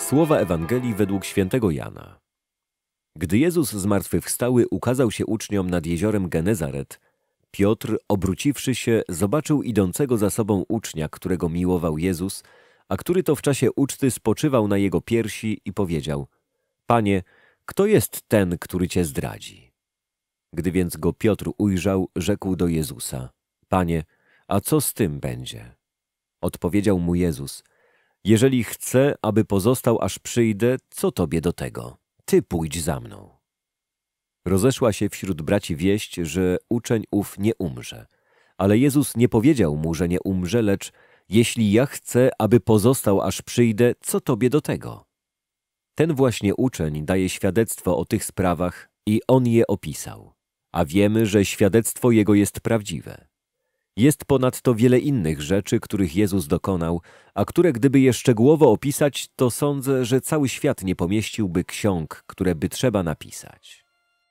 Słowa Ewangelii według świętego Jana. Gdy Jezus zmartwychwstały ukazał się uczniom nad jeziorem Genezaret, Piotr, obróciwszy się, zobaczył idącego za sobą ucznia, którego miłował Jezus, a który to w czasie uczty spoczywał na jego piersi i powiedział: Panie, kto jest ten, który Cię zdradzi? Gdy więc go Piotr ujrzał, rzekł do Jezusa: Panie, a co z tym będzie? Odpowiedział mu Jezus: Jeżeli chcę, aby pozostał, aż przyjdę, co Tobie do tego? Ty pójdź za mną. Rozeszła się wśród braci wieść, że uczeń ów nie umrze. Ale Jezus nie powiedział mu, że nie umrze, lecz: Jeśli ja chcę, aby pozostał, aż przyjdę, co Tobie do tego? Ten właśnie uczeń daje świadectwo o tych sprawach i on je opisał. A wiemy, że świadectwo jego jest prawdziwe. Jest ponadto wiele innych rzeczy, których Jezus dokonał, a które gdyby je szczegółowo opisać, to sądzę, że cały świat nie pomieściłby ksiąg, które by trzeba napisać.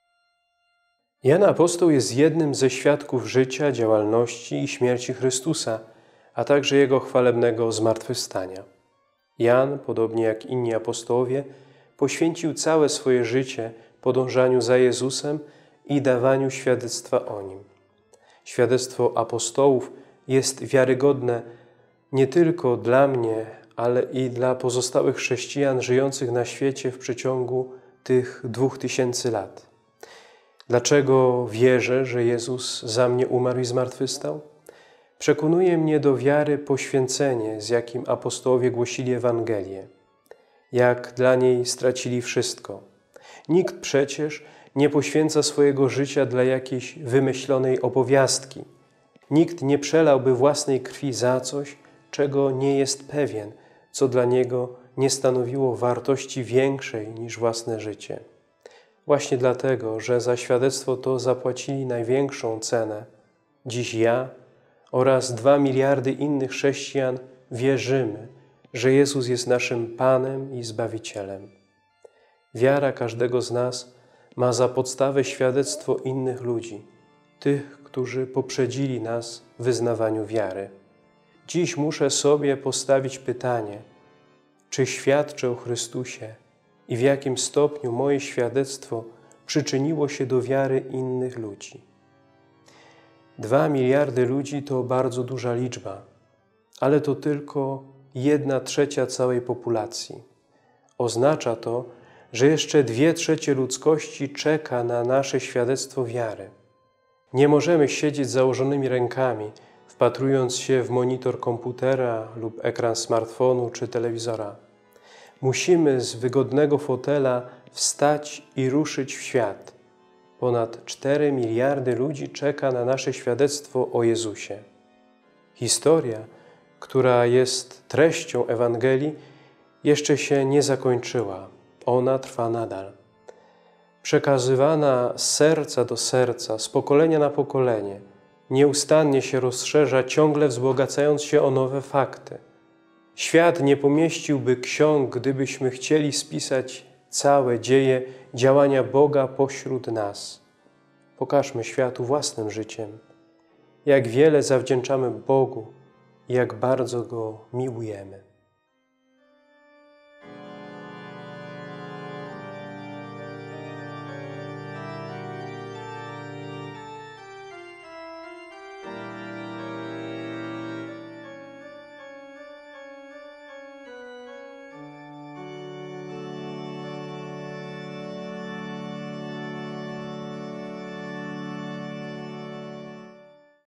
Jan Apostoł jest jednym ze świadków życia, działalności i śmierci Chrystusa, a także Jego chwalebnego zmartwychwstania. Jan, podobnie jak inni apostołowie, poświęcił całe swoje życie podążaniu za Jezusem i dawaniu świadectwa o Nim. Świadectwo apostołów jest wiarygodne nie tylko dla mnie, ale i dla pozostałych chrześcijan żyjących na świecie w przeciągu tych 2000 lat. Dlaczego wierzę, że Jezus za mnie umarł i zmartwychwstał? Przekonuje mnie do wiary poświęcenie, z jakim apostołowie głosili Ewangelię. Jak dla niej stracili wszystko. Nikt przecież nie poświęca swojego życia dla jakiejś wymyślonej opowiastki. Nikt nie przelałby własnej krwi za coś, czego nie jest pewien, co dla niego nie stanowiło wartości większej niż własne życie. Właśnie dlatego, że za świadectwo to zapłacili największą cenę, dziś ja oraz 2 miliardy innych chrześcijan wierzymy, że Jezus jest naszym Panem i Zbawicielem. Wiara każdego z nas ma za podstawę świadectwo innych ludzi, tych, którzy poprzedzili nas w wyznawaniu wiary. Dziś muszę sobie postawić pytanie, czy świadczę o Chrystusie i w jakim stopniu moje świadectwo przyczyniło się do wiary innych ludzi. 2 miliardy ludzi to bardzo duża liczba, ale to tylko 1/3 całej populacji. Oznacza to, że jeszcze 2/3 ludzkości czeka na nasze świadectwo wiary. Nie możemy siedzieć z założonymi rękami, wpatrując się w monitor komputera lub ekran smartfonu czy telewizora. Musimy z wygodnego fotela wstać i ruszyć w świat. Ponad 4 miliardy ludzi czeka na nasze świadectwo o Jezusie. Historia, która jest treścią Ewangelii, jeszcze się nie zakończyła. Ona trwa nadal. Przekazywana z serca do serca, z pokolenia na pokolenie, nieustannie się rozszerza, ciągle wzbogacając się o nowe fakty. Świat nie pomieściłby ksiąg, gdybyśmy chcieli spisać całe dzieje działania Boga pośród nas. Pokażmy światu własnym życiem, jak wiele zawdzięczamy Bogu i jak bardzo Go miłujemy.